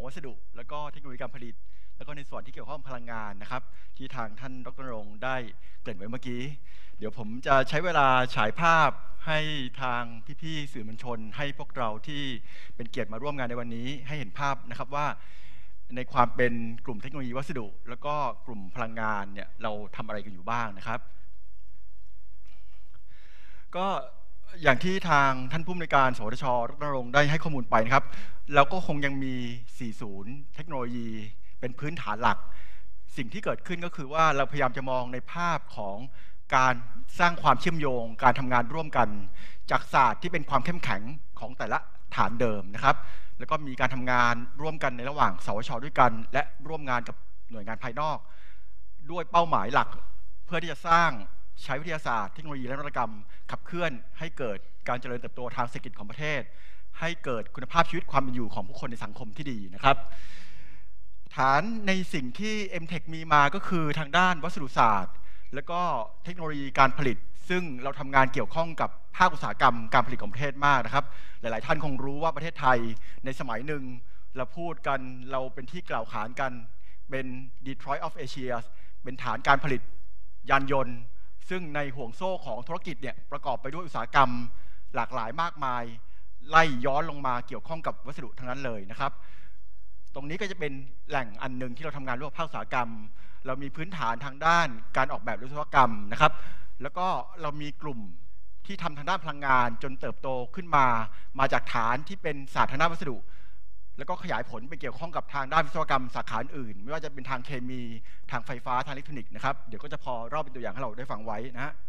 วัสดุแล้วก็เทคโนโลยีการผลิตแล้วก็ในส่วนที่เกี่ยวข้องพลังงานนะครับที่ทางท่านดร.ณรงค์ได้เกริ่นไว้เมื่อกี้เดี๋ยวผมจะใช้เวลาฉายภาพให้ทางพี่ๆสื่อมวลชนให้พวกเราที่เป็นเกียรติมาร่วมงานในวันนี้ให้เห็นภาพนะครับว่าในความเป็นกลุ่มเทคโนโลยีวัสดุแล้วก็กลุ่มพลังงานเนี่ยเราทำอะไรกันอยู่บ้างนะครับก็อย่างที่ทางท่านผู้อำนวยการสวทช.ดร.ณรงค์ได้ให้ข้อมูลไปนะครับแล้วก็คงยังมี40เทคโนโลยีเป็นพื้นฐานหลักสิ่งที่เกิดขึ้นก็คือว่าเราพยายามจะมองในภาพของการสร้างความเชื่อมโยงการทำงานร่วมกันจากศาสตร์ที่เป็นความเข้มแข็งของแต่ละฐานเดิมนะครับแล้วก็มีการทำงานร่วมกันในระหว่างสวทช.ด้วยกันและร่วมงานกับหน่วยงานภายนอกด้วยเป้าหมายหลักเพื่อที่จะสร้างใช้วิทยาศาสตร์เทคโนโลยีและนวัตกรรมขับเคลื่อนให้เกิดการเจริญเติบโตทางเศรษฐกิจของประเทศให้เกิดคุณภาพชีวิตความเป็นอยู่ของผู้คนในสังคมที่ดีนะครับฐานในสิ่งที่ MTech มีมาก็คือทางด้านวัสดุศาสตร์และก็เทคโนโลยีการผลิตซึ่งเราทำงานเกี่ยวข้องกับภาคอุตสาหกรรมการผลิตของประเทศมากนะครับหลายๆท่านคงรู้ว่าประเทศไทยในสมัยหนึ่งเราพูดกันเราเป็นที่กล่าวขานกันเป็น Detroit of Asia เป็นฐานการผลิตยานยนต์ซึ่งในห่วงโซ่ของธุรกิจเนี่ยประกอบไปด้วยอุตสาหกรรมหลากหลายมากมายไล่ย้อนลงมาเกี่ยวข้องกับวัสดุทั้งนั้นเลยนะครับตรงนี้ก็จะเป็นแหล่งอันหนึ่งที่เราทำงานร่วมกับภาคอุตสาหกรรมเรามีพื้นฐานทางด้านการออกแบบวิศวกรรมนะครับแล้วก็เรามีกลุ่มที่ทำทางด้านพลังงานจนเติบโตขึ้นมาจากฐานที่เป็นศาสตร์ทางด้านวัสดุแล้วก็ขยายผลไปเกี่ยวข้องกับทางด้านวิศวกรรมสาขาอื่นไม่ว่าจะเป็นทางเคมีทางไฟฟ้าทางอิเล็กทรอนิกส์นะครับเดี๋ยวก็จะพอเล่าเป็นตัวอย่างให้เราได้ฟังไว้นะฮะ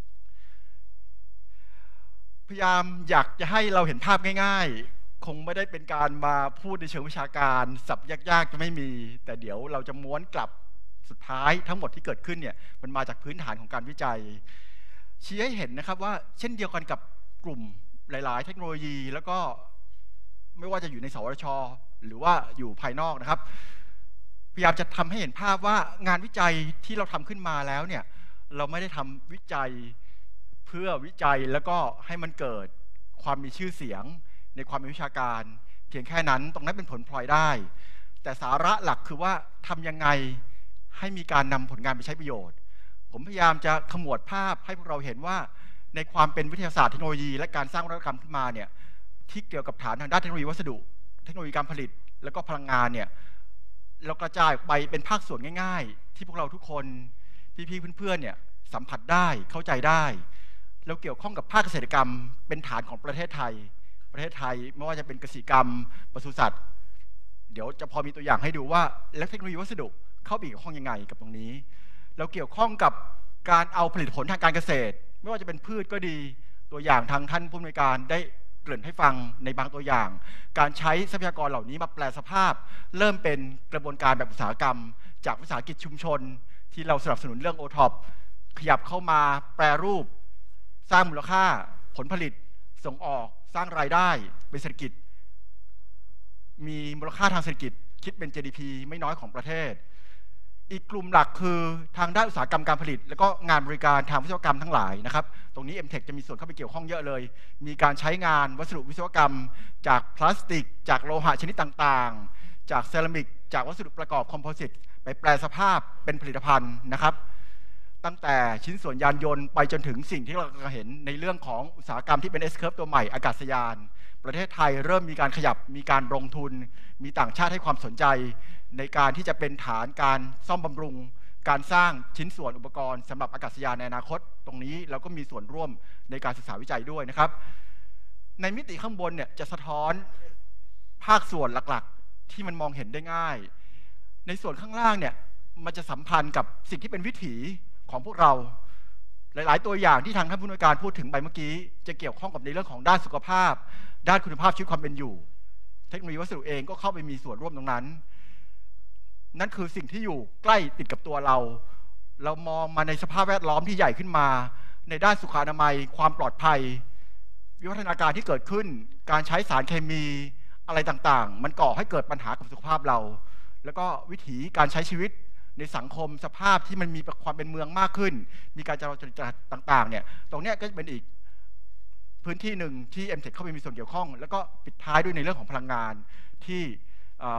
พยายามอยากจะให้เราเห็นภาพง่ายๆคงไม่ได้เป็นการมาพูดในเชิงวิชาการศัพท์ยากๆจะไม่มีแต่เดี๋ยวเราจะม้วนกลับสุดท้ายทั้งหมดที่เกิดขึ้นเนี่ยมันมาจากพื้นฐานของการวิจัยชี้ให้เห็นนะครับว่าเช่นเดียวกันกับกลุ่มหลายๆเทคโนโลยีแล้วก็ไม่ว่าจะอยู่ในสวทช.หรือว่าอยู่ภายนอกนะครับพยายามจะทำให้เห็นภาพว่างานวิจัยที่เราทำขึ้นมาแล้วเนี่ยเราไม่ได้ทำวิจัยเพื่อวิจัยแล้วก็ให้มันเกิดความมีชื่อเสียงในความเป็นวิชาการเพียงแค่นั้นตรงนั้นเป็นผลพลอยได้แต่สาระหลักคือว่าทำยังไงให้มีการนำผลงานไปใช้ประโยชน์ผมพยายามจะขมวดภาพให้พวกเราเห็นว่าในความเป็นวิทยาศาสตร์เทคโนโลยีและการสร้างนวัตกรรมขึ้นมาเนี่ยที่เกี่ยวกับฐานทางด้านเทคโนโลยีวัสดุเทคโนโลยีการผลิตแล้วก็พลังงานเนี่ยเรากระจายไปเป็นภาคส่วนง่ายๆที่พวกเราทุกคนพี่ๆเพื่อนๆเนี่ยสัมผัสได้เข้าใจได้เราเกี่ยวข้องกับภาคเกษตรกรรมเป็นฐานของประเทศไทยไม่ว่าจะเป็นเกษตรกรรมปศุสัตว์เดี๋ยวจะพอมีตัวอย่างให้ดูว่าแล้วเทคโนโลยีวัสดุเข้าไปเกี่ยวข้องยังไงกับตรงนี้เราเกี่ยวข้องกับการเอาผลิตผลทางการเกษตรไม่ว่าจะเป็นพืชก็ดีตัวอย่างทางท่านผู้อำนวยการได้เกริ่นให้ฟังในบางตัวอย่างการใช้ทรัพยากรเหล่านี้มาแปลสภาพเริ่มเป็นกระบวนการแบบอุตสาหกรรมจากวิสาหกิจชุมชนที่เราสนับสนุนเรื่อง OTOP ขยับเข้ามาแปรรูปสร้างมูลค่าผลผลิตส่งออกสร้างรายได้เป็นเศรษฐกิจมีมูลค่าทางเศรษฐกิจคิดเป็น GDP ไม่น้อยของประเทศอีกกลุ่มหลักคือทางด้านอุตสาหกรรมการผลิตและก็งานบริการทางวิศวกรรมทั้งหลายนะครับตรงนี้ MTech จะมีส่วนเข้าไปเกี่ยวข้องเยอะเลยมีการใช้งานวัสดุวิศวกรรมจากพลาสติกจากโลหะชนิดต่างๆจากเซรามิกจากวัสดุประกอบคอมโพสิตไปแปลสภาพเป็นผลิตภัณฑ์นะครับตั้งแต่ชิ้นส่วนยานยนต์ไปจนถึงสิ่งที่เราเห็นในเรื่องของอุตสาหกรรมที่เป็น S-curve ตัวใหม่อากาศยานประเทศไทยเริ่มมีการขยับมีการลงทุนมีต่างชาติให้ความสนใจในการที่จะเป็นฐานการซ่อมบำรุงการสร้างชิ้นส่วนอุปกรณ์สำหรับอากาศยานในอนาคตตรงนี้เราก็มีส่วนร่วมในการศึกษาวิจัยด้วยนะครับในมิติข้างบนเนี่ยจะสะท้อนภาคส่วนหลักๆที่มันมองเห็นได้ง่ายในส่วนข้างล่างเนี่ยมันจะสัมพันธ์กับสิ่งที่เป็นวิถีของพวกเราหลายๆตัวอย่างที่ทางท่านผู้อำนวยการพูดถึงไปเมื่อกี้จะเกี่ยวข้องกับในเรื่องของด้านสุขภาพด้านคุณภาพชีวิตความเป็นอยู่เทคโนโลยีวัสดุเองก็เข้าไปมีส่วนร่วมตรงนั้นนั่นคือสิ่งที่อยู่ใกล้ติดกับตัวเรามองมาในสภาพแวดล้อมที่ใหญ่ขึ้นมาในด้านสุขอนามัยความปลอดภัยวิวัฒนาการที่เกิดขึ้นการใช้สารเคมีอะไรต่างๆมันก่อให้เกิดปัญหากับสุขภาพเราแล้วก็วิถีการใช้ชีวิตในสังคมสภาพที่มันมีความเป็นเมืองมากขึ้นมีการจราจรต่างๆเนี่ยตรงนี้ก็จะเป็นอีกพื้นที่หนึ่งที่ MTech เข้าไปมีส่วนเกี่ยวข้องแล้วก็ปิดท้ายด้วยในเรื่องของพลังงานที่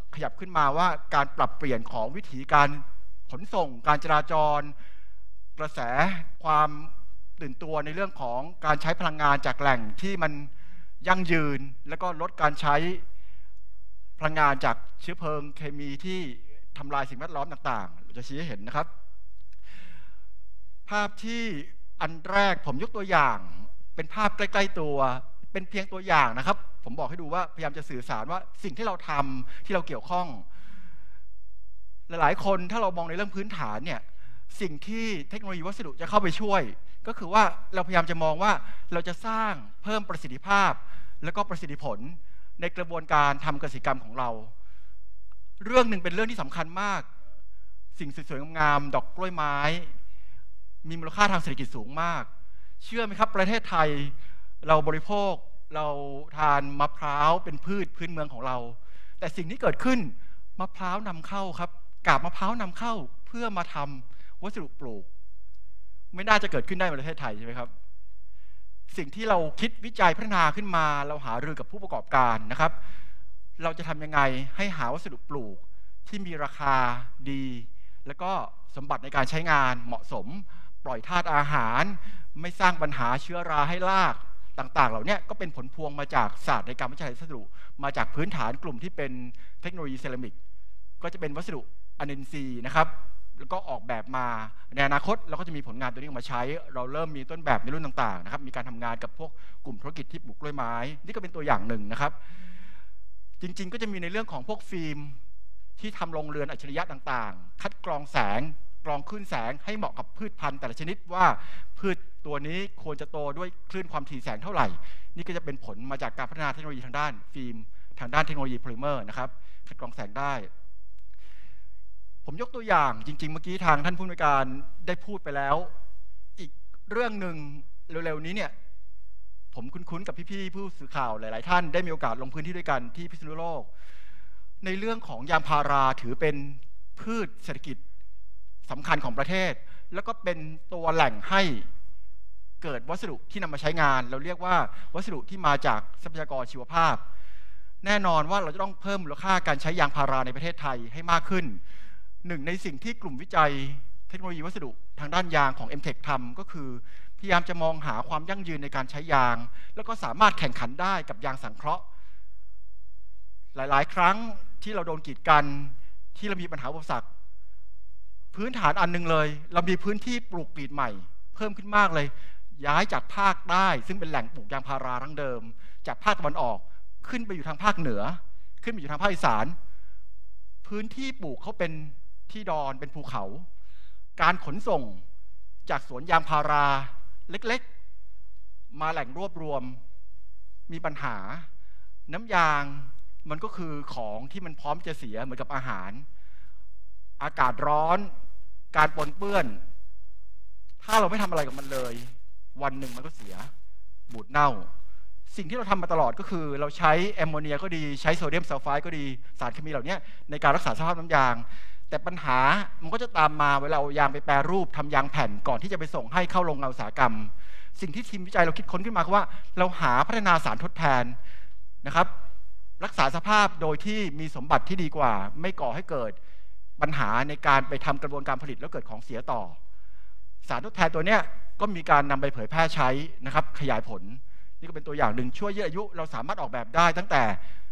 ขยับขึ้นมาว่าการปรับเปลี่ยนของวิธีการขนส่งการจราจรกระแสความตื่นตัวในเรื่องของการใช้พลังงานจากแหล่งที่มันยั่งยืนแล้วก็ลดการใช้พลังงานจากเชื้อเพลิงเคมีที่ทำลายสิ่งแวดล้อมต่างๆเราจะชี้ให้เห็นนะครับภาพที่อันแรกผมยกตัวอย่างเป็นภาพใกล้ๆตัวเป็นเพียงตัวอย่างนะครับผมบอกให้ดูว่าพยายามจะสื่อสารว่าสิ่งที่เราทำที่เราเกี่ยวข้องหลายๆคนถ้าเรามองในเรื่องพื้นฐานเนี่ยสิ่งที่เทคโนโลยีวัสดุจะเข้าไปช่วยก็คือว่าเราพยายามจะมองว่าเราจะสร้างเพิ่มประสิทธิภาพและก็ประสิทธิผลในกระบวนการทำเกษตรกรรมของเราเรื่องหนึ่งเป็นเรื่องที่สำคัญมากสิ่งสวยๆงามๆดอกกล้วยไม้มีมูลค่าทางเศรษฐกิจสูงมากเชื่อไหมครับประเทศไทยเราบริโภคเราทานมะพร้าวเป็นพืชพื้นเมืองของเราแต่สิ่งที่เกิดขึ้นมะพร้าวนำเข้าครับกาบมะพร้าวนำเข้าเพื่อมาทำวัสดุปลูกไม่น่าจะเกิดขึ้นได้ในประเทศไทยใช่ไหมครับสิ่งที่เราคิดวิจัยพัฒนาขึ้นมาเราหารือกับผู้ประกอบการนะครับเราจะทำยังไงให้หาวัสดุปลูกที่มีราคาดีแล้วก็สมบัติในการใช้งานเหมาะสมปล่อยธาตุอาหารไม่สร้างปัญหาเชื้อราให้รากต่างๆเหล่านี้ก็เป็นผลพวงมาจากศาสตร์ในการวิจัยวัสดุมาจากพื้นฐานกลุ่มที่เป็นเทคโนโลยีเซรามิกก็จะเป็นวัสดุอเนนซีนะครับแล้วก็ออกแบบมาในอนาคตเราก็จะมีผลงานตัวนี้ออกมาใช้เราเริ่มมีต้นแบบในรุ่นต่างๆนะครับมีการทำงานกับพวกกลุ่มธุรกิจที่ปลูกกล้วยไม้นี่ก็เป็นตัวอย่างหนึ่งนะครับจริงๆก็จะมีในเรื่องของพวกฟิล์มที่ทำโรงเรือนอัจฉริยะต่างๆคัดกรองแสงกรองคลื่นแสงให้เหมาะกับพืชพันธุ์แต่ละชนิดว่าพืชตัวนี้ควรจะโตด้วยคลื่นความถี่แสงเท่าไหร่นี่ก็จะเป็นผลมาจากการพัฒนาเทคโนโลยีทางด้านฟิล์มทางด้านเทคโนโลยีโพลิเมอร์นะครับคัดกรองแสงได้ผมยกตัวอย่างจริงๆเมื่อกี้ทางท่านผู้อำนวยการได้พูดไปแล้วอีกเรื่องหนึ่งเร็วๆนี้เนี่ยผมคุ้นๆกับพี่ๆผู้สื่อข่าวหลายๆท่านได้มีโอกาสลงพื้นที่ด้วยกันที่พิษณุโลกในเรื่องของยางพาราถือเป็นพืชเศรษฐกิจสำคัญของประเทศแล้วก็เป็นตัวแหล่งให้เกิดวัสดุที่นำมาใช้งานเราเรียกว่าวัสดุที่มาจากทรัพยากรชีวภาพแน่นอนว่าเราจะต้องเพิ่มมูลค่าการใช้ยางพาราในประเทศไทยให้มากขึ้นหนึ่งในสิ่งที่กลุ่มวิจัยเทคโนโลยีวัสดุทางด้านยางของ MTech ทำก็คือพยายามจะมองหาความยั่งยืนในการใช้ยางแล้วก็สามารถแข่งขันได้กับยางสังเคราะห์หลายๆครั้งที่เราโดนกีดกันที่เรามีปัญหาอุปสรรคพื้นฐานอันนึงเลยเรามีพื้นที่ปลูกกรีดใหม่เพิ่มขึ้นมากเลยย้ายจากภาคใต้ซึ่งเป็นแหล่งปลูกยางพาราทั้งเดิมจากภาคตะวันออกขึ้นไปอยู่ทางภาคเหนือขึ้นไปอยู่ทางภาคอีสานพื้นที่ปลูกเขาเป็นที่ดอนเป็นภูเขาการขนส่งจากสวนยางพาราเล็กๆมาแหล่งรวบรวมมีปัญหาน้ำยางมันก็คือของที่มันพร้อมจะเสียเหมือนกับอาหารอากาศร้อนการปนเปื้อนถ้าเราไม่ทำอะไรกับมันเลยวันหนึ่งมันก็เสียบูดเน่าสิ่งที่เราทำมาตลอดก็คือเราใช้แอมโมเนียก็ดีใช้โซเดียมซัลไฟด์ก็ดีสารเคมีเหล่านี้ในการรักษาสภาพน้ำยางแต่ปัญหามันก็จะตามมาเวลาเอายางไปแปรรูปทำยางแผ่นก่อนที่จะไปส่งให้เข้าโรงงานอุตสาหกรรมสิ่งที่ทีมวิจัยเราคิดค้นขึ้นมาคือว่าเราหาพัฒนาสารทดแทนนะครับรักษาสภาพโดยที่มีสมบัติที่ดีกว่าไม่ก่อให้เกิดปัญหาในการไปทำกระบวนการผลิตแล้วเกิดของเสียต่อสารทดแทนตัวเนี้ยก็มีการนำไปเผยแพร่ใช้นะครับขยายผลนี่ก็เป็นตัวอย่างหนึ่งช่วยยืดอายุเราสามารถออกแบบได้ตั้งแต่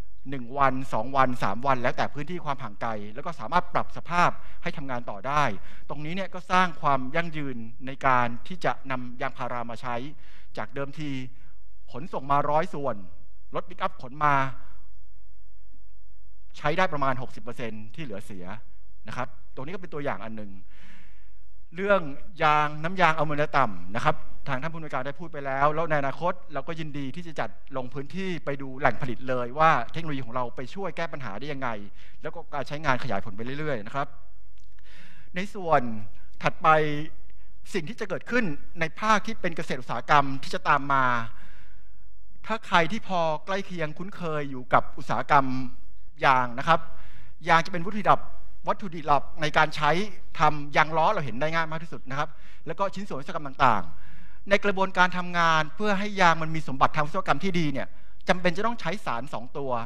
1วัน2วัน3วันแล้วแต่พื้นที่ความห่างไกลแล้วก็สามารถปรับสภาพให้ทำงานต่อได้ตรงนี้เนี่ยก็สร้างความยั่งยืนในการที่จะนำยางพารามาใช้จากเดิมทีขนส่งมา100 ส่วนรถปิกอัพขนมาใช้ได้ประมาณ 60% ที่เหลือเสียนะครับตรงนี้ก็เป็นตัวอย่างอันหนึ่งเรื่องน้ำยางอะโมเนียต่ำนะครับทางท่านผู้อำนวยการได้พูดไปแล้วในอนาคตเราก็ยินดีที่จะจัดลงพื้นที่ไปดูแหล่งผลิตเลยว่าเทคโนโลยีของเราไปช่วยแก้ปัญหาได้ยังไงแล้วก็การใช้งานขยายผลไปเรื่อยๆนะครับในส่วนถัดไปสิ่งที่จะเกิดขึ้นในภาคที่เป็นเกษตรอุตสาหกรรมที่จะตามมาถ้าใครที่พอใกล้เคียงคุ้นเคยอยู่กับอุตสาหกรรมยางนะครับยางจะเป็นวัตถุดิบหลักในการใช้ทำยางล้อเราเห็นได้ง่ายมากที่สุดนะครับแล้วก็ชิ้นส่วนอุตสาหกรรมต่างๆในกระบวนการทำงานเพื่อให้ยางมันมีสมบัติทางวิศวกรรมที่ดีเนี่ยจำเป็นจะต้องใช้สาร2 ตัว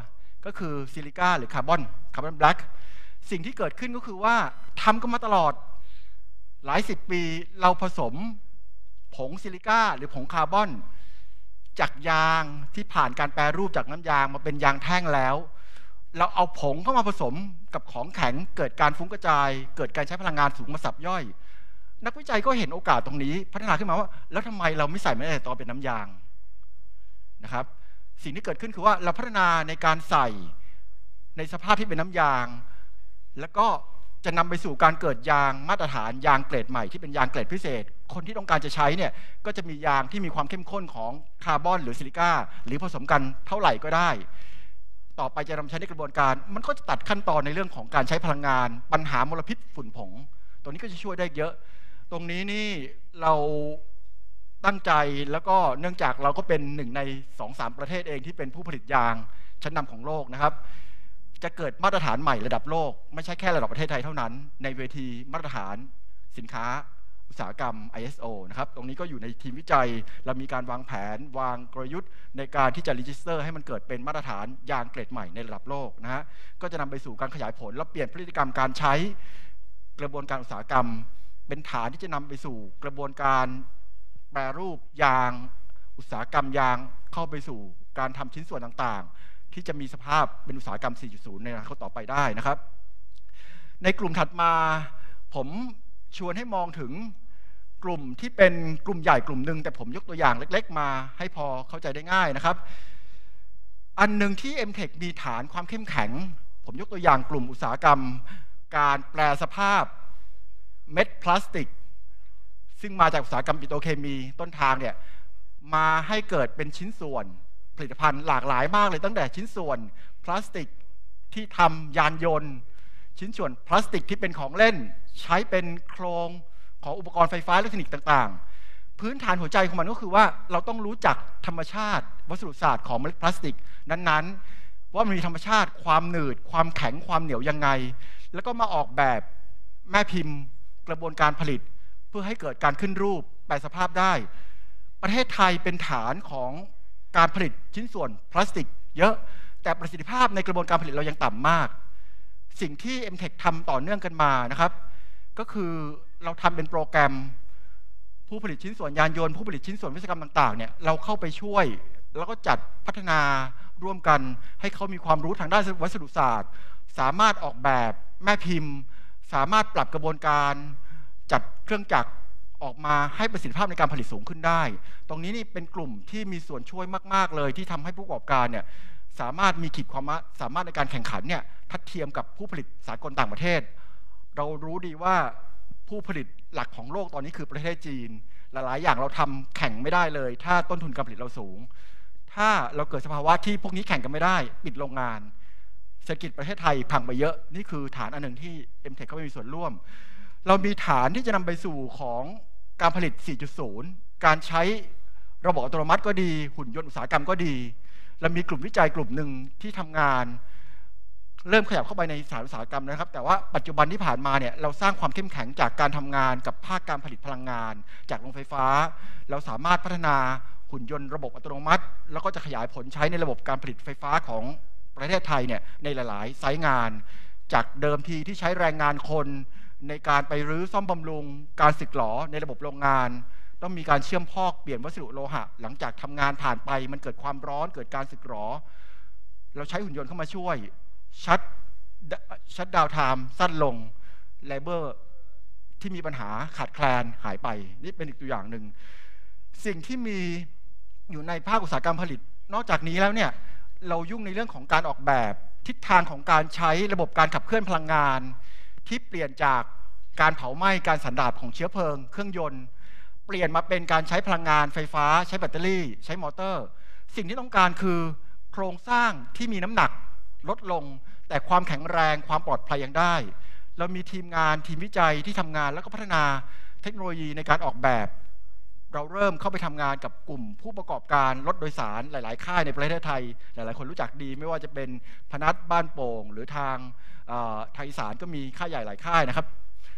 ก็คือซิลิก้าหรือคาร์บอนแบล็กสิ่งที่เกิดขึ้นก็คือว่าทำกันมาตลอดหลายสิบปีเราผสมผงซิลิก้าหรือผงคาร์บอนจากยางที่ผ่านการแปรรูปจากน้ำยางมาเป็นยางแท่งแล้วเราเอาผงเข้ามาผสมกับของแข็งเกิดการฟุ้งกระจายเกิดการใช้พลังงานสูงมาสับย่อยนักวิจัยก็เห็นโอกาสตรงนี้พัฒนาขึ้นมาว่าแล้วทำไมเราไม่ใส่แม้แต่ตอนเป็นน้ำยางนะครับสิ่งที่เกิดขึ้นคือว่าเราพัฒนาในการใส่ในสภาพที่เป็นน้ำยางแล้วก็จะนำไปสู่การเกิดยางมาตรฐานยางเกรดใหม่ที่เป็นยางเกรดพิเศษคนที่ต้องการจะใช้เนี่ยก็จะมียางที่มีความเข้มข้นของคาร์บอนหรือซิลิก้าหรือผสมกันเท่าไหร่ก็ได้ต่อไปจะนำใช้ในกระบวนการมันก็จะตัดขั้นตอนในเรื่องของการใช้พลังงานปัญหามลพิษฝุ่นผงตัวนี้ก็จะช่วยได้เยอะตรงนี้นี่เราตั้งใจแล้วก็เนื่องจากเราก็เป็นหนึ่งใน 2-3 ประเทศเองที่เป็นผู้ผลิตยางชั้นนำของโลกนะครับจะเกิดมาตรฐานใหม่ระดับโลกไม่ใช่แค่ระดับประเทศไทยเท่านั้นในเวทีมาตรฐานสินค้าอุตสาหกรรม ISO นะครับตรงนี้ก็อยู่ในทีมวิจัยเรามีการวางแผนวางกลยุทธ์ในการที่จะรีจิสเตอร์ให้มันเกิดเป็นมาตรฐานยางเกรดใหม่ในระดับโลกนะฮะก็จะนำไปสู่การขยายผลและเปลี่ยนพฤติกรรมการใช้กระบวนการอุตสาหกรรมเป็นฐานที่จะนำไปสู่กระบวนการแปรรูปยางอุตสาหกรรมยางเข้าไปสู่การทำชิ้นส่วนต่างๆที่จะมีสภาพเป็นอุตสาหกรรม 4.0 ในอนาคตต่อไปได้นะครับในกลุ่มถัดมาผมชวนให้มองถึงกลุ่มที่เป็นกลุ่มใหญ่กลุ่มหนึ่งแต่ผมยกตัวอย่างเล็กๆมาให้พอเข้าใจได้ง่ายนะครับอันหนึ่งที่ MTech มีฐานความเข้มแข็งผมยกตัวอย่างกลุ่มอุตสาหกรรมการแปลสภาพเม็ดพลาสติกซึ่งมาจากอุตสาหกรรมปิโตรเคมีต้นทางเนี่ยมาให้เกิดเป็นชิ้นส่วนผลิตภัณฑ์หลากหลายมากเลยตั้งแต่ชิ้นส่วนพลาสติกที่ทำยานยนต์ชิ้นส่วนพลาสติกที่เป็นของเล่นใช้เป็นโครงของอุปกรณ์ไฟฟ้าอิเล็กทรอนิกส์ต่างๆพื้นฐานหัวใจของมันก็คือว่าเราต้องรู้จักธรรมชาติวัสดุศาสตร์ของเมล็ดพลาสติกนั้นๆว่ามันมีธรรมชาติความหนืดความแข็งความเหนียวยังไงแล้วก็มาออกแบบแม่พิมพ์กระบวนการผลิตเพื่อให้เกิดการขึ้นรูปแปลสภาพได้ประเทศไทยเป็นฐานของการผลิตชิ้นส่วนพลาสติกเยอะแต่ประสิทธิภาพในกระบวนการผลิตเรายังต่ำมากสิ่งที่ MTech ทำต่อเนื่องกันมานะครับก็คือเราทำเป็นโปรแกรมผู้ผลิตชิ้นส่วนยานยนต์ผู้ผลิตชิ้นส่วนวิศวกรรมต่างๆเนี่ยเราเข้าไปช่วยแล้วก็จัดพัฒนาร่วมกันให้เขามีความรู้ทางด้านวัสดุศาสตร์สามารถออกแบบแม่พิมพ์สามารถปรับกระบวนการจัดเครื่องจักรออกมาให้ประสิทธิภาพในการผลิตสูงขึ้นได้ตรงนี้นี่เป็นกลุ่มที่มีส่วนช่วยมากๆเลยที่ทำให้ผู้ประกอบการเนี่ยสามารถมีขีดความสามารถในการแข่งขันเนี่ยทัดเทียมกับผู้ผลิตสากลต่างประเทศเรารู้ดีว่าผู้ผลิตหลักของโลกตอนนี้คือประเทศจีนหลายๆอย่างเราทำแข่งไม่ได้เลยถ้าต้นทุนการผลิตเราสูงถ้าเราเกิดสภาวะที่พวกนี้แข่งกันไม่ได้ปิดโรงงานเศรษฐกิจประเทศไทยพังไปเยอะนี่คือฐานอันหนึ่งที่ MTech เขาไม่มีส่วนร่วมเรามีฐานที่จะนำไปสู่ของการผลิต 4.0 การใช้ระบบอัตโนมัติก็ดีหุ่นยนต์อุตสาหกรรมก็ดีเรามีกลุ่มวิจัยกลุ่มหนึ่งที่ทำงานเริ่มขยับเข้าไปในสายอุตสาหกรรมนะครับแต่ว่าปัจจุบันที่ผ่านมาเนี่ยเราสร้างความเข้มแข็งจากการทำงานกับภาคการผลิตพลังงานจากโรงไฟฟ้าเราสามารถพัฒนาหุ่นยนต์ระบบอัตโนมัติแล้วก็จะขยายผลใช้ในระบบการผลิตไฟฟ้าของประเทศไทยเนี่ยในหลายๆไซต์งานจากเดิมทีที่ใช้แรงงานคนในการไปรื้อซ่อมบำรุงการสึกหรอในระบบโรงงานต้องมีการเชื่อมพอกเปลี่ยนวัสดุโลหะหลังจากทำงานผ่านไปมันเกิดความร้อนเกิดการสึกหรอเราใช้หุ่นยนต์เข้ามาช่วยชัดดาวน์ไทม์สั้นลงเลเบอร์ที่มีปัญหาขาดแคลนหายไปนี่เป็นอีกตัวอย่างหนึ่งสิ่งที่มีอยู่ในภาคอุตสาหกรรมผลิตนอกจากนี้แล้วเนี่ยเรายุ่งในเรื่องของการออกแบบทิศทางของการใช้ระบบการขับเคลื่อนพลังงานที่เปลี่ยนจากการเผาไหม้การสันดาปของเชื้อเพลิงเครื่องยนต์เปลี่ยนมาเป็นการใช้พลังงานไฟฟ้าใช้แบตเตอรี่ใช้มอเตอร์สิ่งที่ต้องการคือโครงสร้างที่มีน้ำหนักลดลงแต่ความแข็งแรงความปลอดภัยยังได้เรามีทีมงานทีมวิจัยที่ทำงานแล้วก็พัฒนาเทคโนโลยีในการออกแบบเราเริ่มเข้าไปทำงานกับกลุ่มผู้ประกอบการรถโดยสารหลายๆค่ายในประเทศไทยหลายๆคนรู้จักดีไม่ว่าจะเป็นพนัสบ้านโป่งหรือทางไทยอีสานก็มีค่ายใหญ่หลายค่ายนะครับ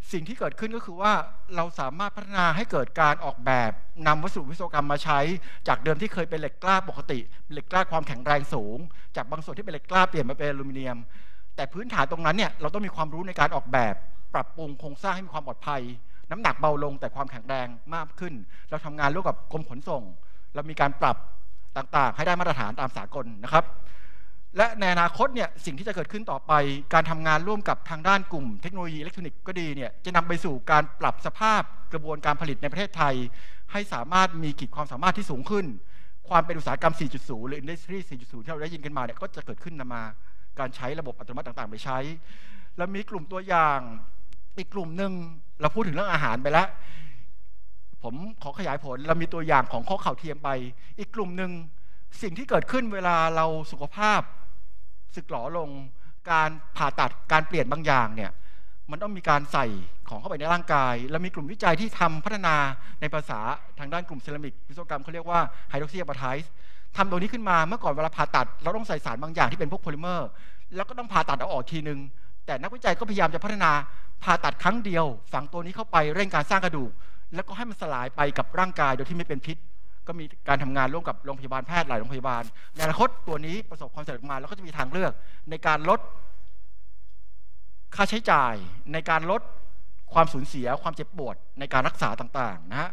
สิ่งที่เกิดขึ้นก็คือว่าเราสามารถพัฒนาให้เกิดการออกแบบนำวัสดุวิศวกรรมมาใช้จากเดิมที่เคยเป็นเหล็กกล้าปกติเหล็กกล้าความแข็งแรงสูงจากบางส่วนที่เป็นเหล็กกล้าเปลี่ยนมาเป็นอลูมิเนียมแต่พื้นฐานตรงนั้นเนี่ยเราต้องมีความรู้ในการออกแบบปรับปรุงโครงสร้างให้มีความปลอดภัยน้ำหนักเบาลงแต่ความแข็งแรงมากขึ้นเราทำงานร่วมกับกรมขนส่งเรามีการปรับต่างๆให้ได้มาตรฐานตามสากลนะครับและในอนาคตเนี่ยสิ่งที่จะเกิดขึ้นต่อไปการทำงานร่วมกับทางด้านกลุ่มเทคโนโลยีอิเล็กทรอนิกส์ก็ดีเนี่ยจะนำไปสู่การปรับสภาพกระบวนการผลิตในประเทศไทยให้สามารถมีขีดความสามารถที่สูงขึ้นความเป็นอุตสาหกรรม 4.0 หรือ Industry 4.0 ที่เราได้ยินกันมาเนี่ยก็จะเกิดขึ้นมาการใช้ระบบอัตโนมัติต่างๆไปใช้แล้วมีกลุ่มตัวอย่างอีกกลุ่มหนึ่งเราพูดถึงเรื่องอาหารไปแล้วผมขอขยายผลเรามีตัวอย่างของข้อเข่าเทียมไปอีกกลุ่มหนึ่งสิ่งที่เกิดขึ้นเวลาเราสุขภาพสึกหรอลงการผ่าตัดการเปลี่ยนบางอย่างเนี่ยมันต้องมีการใส่ของเข้าไปในร่างกายแล้วมีกลุ่มวิจัยที่ทำพัฒนาในภาษาทางด้านกลุ่มเซรามิกวิศวกรรมเขาเรียกว่าไฮดรอกซีอะปาไทส์ทำตัวนี้ขึ้นมาเมื่อก่อนเวลาผ่าตัดเราต้องใส่สารบางอย่างที่เป็นพวกโพลิเมอร์แล้วก็ต้องผ่าตัดเอาออกทีนึงแต่นักวิจัยก็พยายามจะพัฒนาผ่าตัดครั้งเดียวฝังตัวนี้เข้าไปเร่งการสร้างกระดูกแล้วก็ให้มันสลายไปกับร่างกายโดยที่ไม่เป็นพิษก็มีการทำงานร่วมกับโรงพยาบาลแพทย์หลายโรงพยาบาลในอนาคตตัวนี้ประสบความสำเร็จมาแล้วก็จะมีทางเลือกในการลดค่าใช้จ่ายในการลดความสูญเสียความเจ็บปวดในการรักษาต่างๆนะฮะ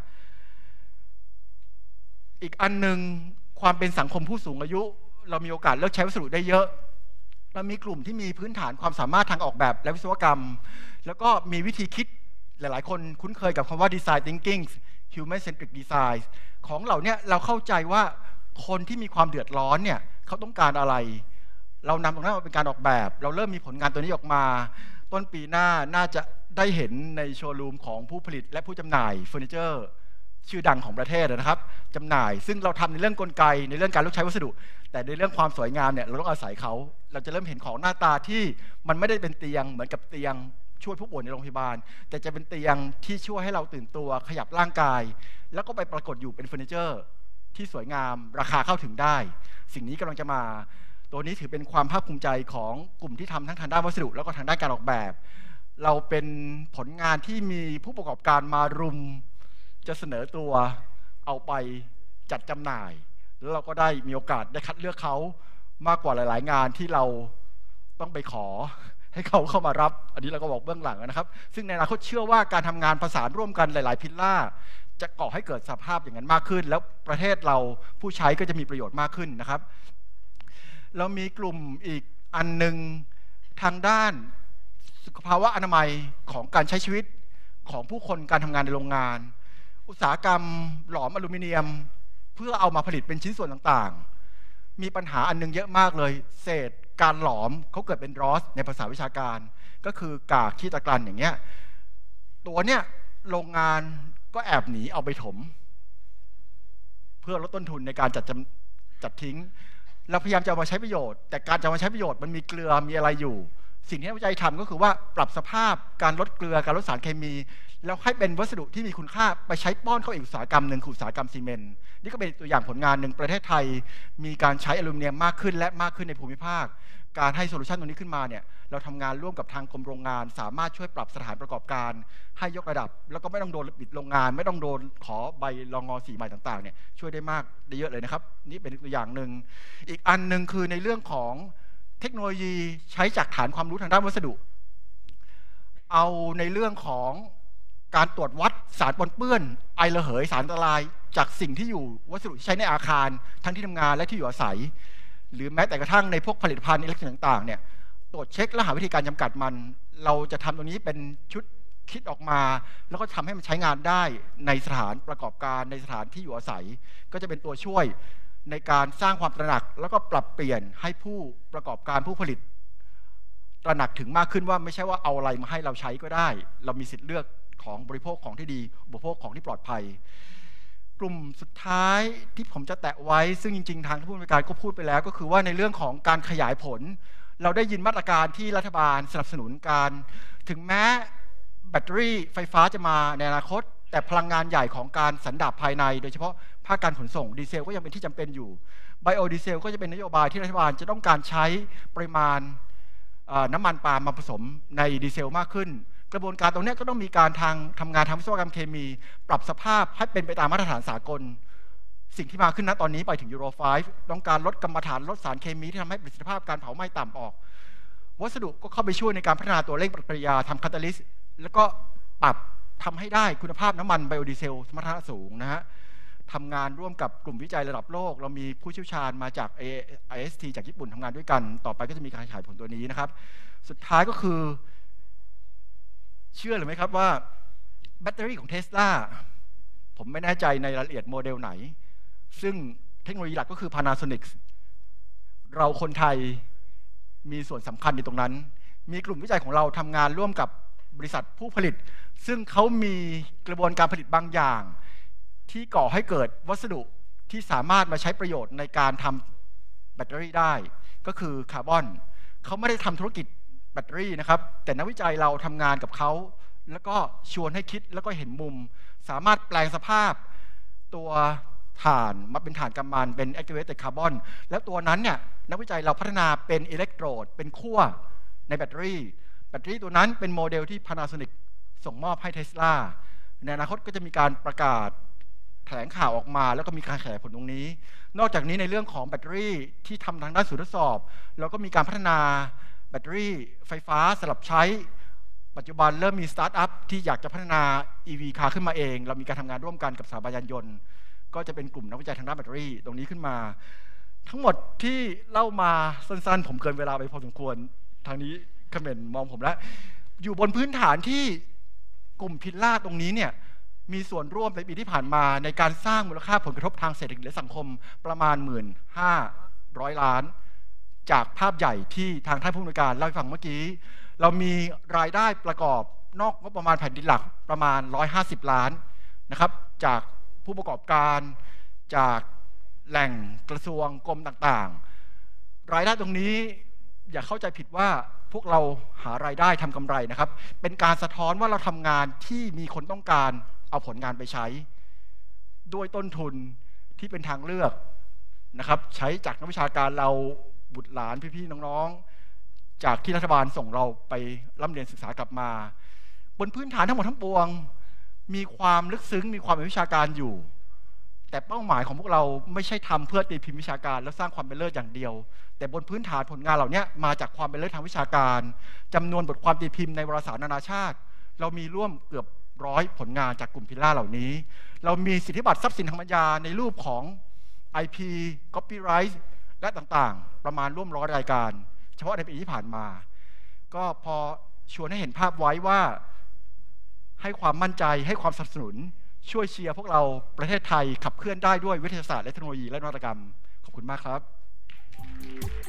อีกอันหนึ่งความเป็นสังคมผู้สูงอายุเรามีโอกาสเลือกใช้วัสดุได้เยอะเรามีกลุ่มที่มีพื้นฐานความสามารถทางออกแบบและวิศวกรรมแล้วก็มีวิธีคิดหลายๆคนคุ้นเคยกับคำว่า design thinking human centric design ของเราเนี่ยเราเข้าใจว่าคนที่มีความเดือดร้อนเนี่ยเขาต้องการอะไรเรานำตรงนั้นมาเป็นการออกแบบเราเริ่มมีผลงานตัวนี้ออกมาต้นปีหน้าน่าจะได้เห็นในโชว์รูมของผู้ผลิตและผู้จำหน่ายเฟอร์นิเจอร์ชื่อดังของประเทศนะครับจำหน่ายซึ่งเราทำในเรื่องกลไกในเรื่องการเลือกใช้วัสดุแต่ในเรื่องความสวยงามเนี่ยเราต้องอาศัยเขาเราจะเริ่มเห็นของหน้าตาที่มันไม่ได้เป็นเตียงเหมือนกับเตียงช่วยผู้ป่วยในโรงพยาบาลแต่จะเป็นเตียงที่ช่วยให้เราตื่นตัวขยับร่างกายแล้วก็ไปปรากฏอยู่เป็นเฟอร์นิเจอร์ที่สวยงามราคาเข้าถึงได้สิ่งนี้กำลังจะมาตัวนี้ถือเป็นความภาคภูมิใจของกลุ่มที่ทำทั้งทางด้านวัสดุแล้วก็ทางด้านการออกแบบเราเป็นผลงานที่มีผู้ประกอบการมารุมจะเสนอตัวเอาไปจัดจำหน่ายแล้วเราก็ได้มีโอกาสได้คัดเลือกเขามากกว่าหลายๆงานที่เราต้องไปขอให้เขาเข้ามารับอันนี้เราก็บอกเบื้องหลังนะครับซึ่งในอนาคตเชื่อว่าการทำงานประสานร่วมกันหลายๆพิลล่าจะก่อให้เกิดสภาพอย่างนั้นมากขึ้นแล้วประเทศเราผู้ใช้ก็จะมีประโยชน์มากขึ้นนะครับเรามีกลุ่มอีกอันหนึ่งทางด้านสุขภาวะอนามัยของการใช้ชีวิตของผู้คนการทำงานในโรงงานอุตสาหกรรมหลอมอลูมิเนียมเพื่อเอามาผลิตเป็นชิ้นส่วนต่างๆมีปัญหาอันนึงเยอะมากเลยเศษการหลอมเขาเกิดเป็นรอสในภาษาวิชาการก็คือกากขี้ตะกรันอย่างเงี้ยตัวเนี้ยโรงงานก็แอบหนีเอาไปถมเพื่อลดต้นทุนในการจัดทิ้งเราพยายามจะเอามาใช้ประโยชน์แต่การจะมาใช้ประโยชน์มันมีเกลือมีอะไรอยู่สิ่งที่นักวิจัยทำก็คือว่าปรับสภาพการลดเกลือการลดสารเคมีแล้วให้เป็นวัสดุที่มีคุณค่าไปใช้ป้อนเข้าอีกอุตสาหกรรมหนึ่งคืออุตสาหกรรมซีเมนต์นี่ก็เป็นตัวอย่างผลงานหนึ่งประเทศไทยมีการใช้อลูมิเนียมมากขึ้นและมากขึ้นในภูมิภาคการให้โซลูชันตรงนี้ขึ้นมาเนี่ยเราทำงานร่วมกับทางกรมโรงงานสามารถช่วยปรับสถานประกอบการให้ยกระดับแล้วก็ไม่ต้องโดนปิดโรงงานไม่ต้องโดนขอใบรอง.4 ใหม่ต่างๆเนี่ยช่วยได้มากได้เยอะเลยนะครับนี่เป็นตัวอย่างหนึ่งอีกอันหนึ่งคือในเรื่องของเทคโนโลยีใช้จากฐานความรู้ทางด้านวัสดุเอาในเรื่องของการตรวจวัดสารปนเปื้อนไอระเหยสารอันตรายจากสิ่งที่อยู่วัสดุที่ใช้ในอาคารทั้งที่ทำงานและที่อยู่อาศัยหรือแม้แต่กระทั่งในพวกผลิตภัณฑ์อิเล็กทรอนิกส์ต่างๆเนี่ยตรวจเช็คและหาวิธีการจำกัดมันเราจะทำตรงนี้เป็นชุดคิดออกมาแล้วก็ทำให้มันใช้งานได้ในสถานประกอบการในสถานที่อยู่อาศัยก็จะเป็นตัวช่วยในการสร้างความตระหนักแล้วก็ปรับเปลี่ยนให้ผู้ประกอบการผู้ผลิตตระหนักถึงมากขึ้นว่าไม่ใช่ว่าเอาอะไรมาให้เราใช้ก็ได้เรามีสิทธิ์เลือกของบริโภคของที่ดีบริโภคของที่ปลอดภัยกลุ่มสุดท้ายที่ผมจะแตะไว้ซึ่งจริงๆทางผู้บริการก็พูดไปแล้วก็คือว่าในเรื่องของการขยายผลเราได้ยินมาตรการที่รัฐบาลสนับสนุนการถึงแม้แบตเตอรี่ไฟฟ้าจะมาในอนาคตแต่พลังงานใหญ่ของการสันดาปภายในโดยเฉพาะภาคการขนส่งดีเซลก็ยังเป็นที่จำเป็นอยู่ไบโอดีเซลก็จะเป็นนโยบายที่รัฐบาลจะต้องการใช้ปริมาณน้ำมันปาล์มมาผสมในดีเซลมากขึ้นกระบวนการตรงนี้ก็ต้องมีการทำงานทางวิศวกรรมเคมี ปรับสภาพให้เป็นไปตามมาตรฐานสากลสิ่งที่มาขึ้นณตอนนี้ไปถึงยูโร 5 ต้องการลดกรรมฐานลดสารเคมีที่ทำให้ประสิทธิภาพการเผาไหม้ต่ำออกวัสดุก็เข้าไปช่วยในการพัฒนาตัวเร่งปฏิกิริยาทำคาตาลิสต์แล้วก็ปรับทำให้ได้คุณภาพน้ำมันไบโอดีเซลสมรรถนะสูงนะฮะทำงานร่วมกับกลุ่มวิจัยระดับโลกเรามีผู้เชี่ยวชาญมาจาก IST จากญี่ปุ่นทำงานด้วยกันต่อไปก็จะมีการขยายผลตัวนี้นะครับสุดท้ายก็คือเชื่อหรือไม่ครับว่าแบตเตอรี่ของ Tesla ผมไม่แน่ใจในรายละเอียดโมเดลไหนซึ่งเทคโนโลยีหลักก็คือ Panasonic เราคนไทยมีส่วนสำคัญในตรงนั้นมีกลุ่มวิจัยของเราทำงานร่วมกับบริษัทผู้ผลิตซึ่งเขามีกระบวนการผลิตบางอย่างที่ก่อให้เกิดวัสดุที่สามารถมาใช้ประโยชน์ในการทำแบตเตอรี่ได้ก็คือคาร์บอนเขาไม่ได้ทำธุรกิจแบตเตอรี่นะครับแต่นักวิจัยเราทำงานกับเขาแล้วก็ชวนให้คิดแล้วก็เห็นมุมสามารถแปลงสภาพตัวถ่านมาเป็นถ่านกำมันเป็น activated carbon แล้วตัวนั้นเนี่ยนักวิจัยเราพัฒนาเป็นอิเล็กโทรดเป็นขั้วในแบตเตอรี่ตัวนั้นเป็นโมเดลที่ Panasonic ส่งมอบให้ Tesla ในอนาคตก็จะมีการประกาศแถลงข่าวออกมาแล้วก็มีการขยายผลตรงนี้นอกจากนี้ในเรื่องของแบตเตอรี่ที่ทำทางด้านศูนย์ทดสอบเราก็มีการพัฒนาแบตเตอรี่ไฟฟ้าสำหรับใช้ปัจจุบันเริ่มมีสตาร์ทอัพที่อยากจะพัฒนา EV car ขึ้นมาเองเรามีการทำงานร่วมกันกับสถาบันยานยนต์ก็จะเป็นกลุ่มนักวิจัยทางด้านแบตเตอรี่ตรงนี้ขึ้นมาทั้งหมดที่เล่ามาสั้นๆผมเกินเวลาไปพอสมควรทางนี้คอมเมนต์มองผมแล้วอยู่บนพื้นฐานที่กลุ่มพิลล่าตรงนี้เนี่ยมีส่วนร่วมในปีที่ผ่านมาในการสร้างมูลค่าผลกระทบทางเศรษฐกิจและสังคมประมาณ 1,500 ล้านจากภาพใหญ่ที่ทางท่านผู้อำนวยการเล่าให้ฟังเมื่อกี้เรามีรายได้ประกอบนอกงบประมาณแผ่นดินหลักประมาณ150 ล้านนะครับจากผู้ประกอบการจากแหล่งกระทรวงกรมต่างๆรายได้ตรงนี้อย่าเข้าใจผิดว่าพวกเราหารายได้ทำกำไรนะครับเป็นการสะท้อนว่าเราทำงานที่มีคนต้องการเอาผลงานไปใช้ด้วยต้นทุนที่เป็นทางเลือกนะครับใช้จากนักวิชาการเราบุตรหลานพี่ๆน้องๆจากที่รัฐบาลส่งเราไปร่ำเรียนศึกษากลับมาบนพื้นฐานทั้งหมดทั้งปวงมีความลึกซึ้งมีความเป็นวิชาการอยู่แต่เป้าหมายของพวกเราไม่ใช่ทำเพื่อตีพิมพ์วิชาการแล้วสร้างความเป็นเลิศอย่างเดียวแต่บนพื้นฐานผลงานเหล่านี้มาจากความเป็นเลิศทางวิชาการจำนวนบทความตีพิมพ์ในวารสารนานาชาติเรามีร่วมเกือบ100 ผลงานจากกลุ่มพิลล่าเหล่านี้เรามีสิทธิบัตรทรัพย์สินทางปัญญาในรูปของ IP Copyright และต่างๆประมาณร่วม100 รายการเฉพาะในปีที่ผ่านมาก็พอชวนให้เห็นภาพไว้ว่าให้ความมั่นใจให้ความสนับสนุนช่วยเชียร์พวกเราประเทศไทยขับเคลื่อนได้ด้วยวิทยาศาสตร์และเทคโนโลยีและนวัตกรรมขอบคุณมากครับ